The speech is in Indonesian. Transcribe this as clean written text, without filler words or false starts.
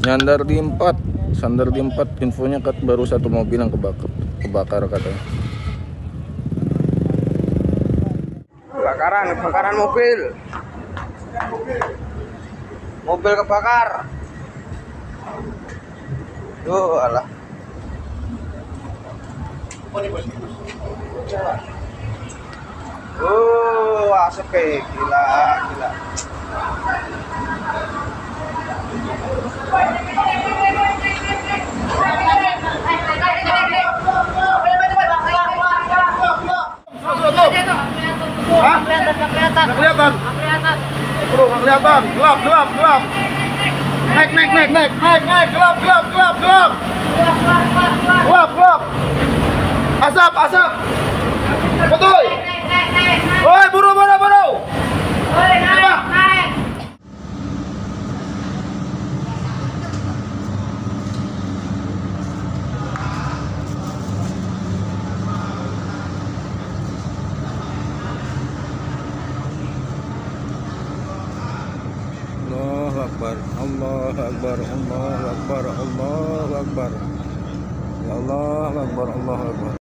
Nyandar di 4, sandar di 4. Infonya baru satu mobil yang kebakar katanya. Kebakaran mobil. Mobil kebakar. Tuh, alah. Asap gila. Kelihatan. Bro, kelihatan. Gelap. Naik. Gelap. Asap. Betul. Woi, buru. Woi, naik. Allahu Akbar. Ya Allah Akbar.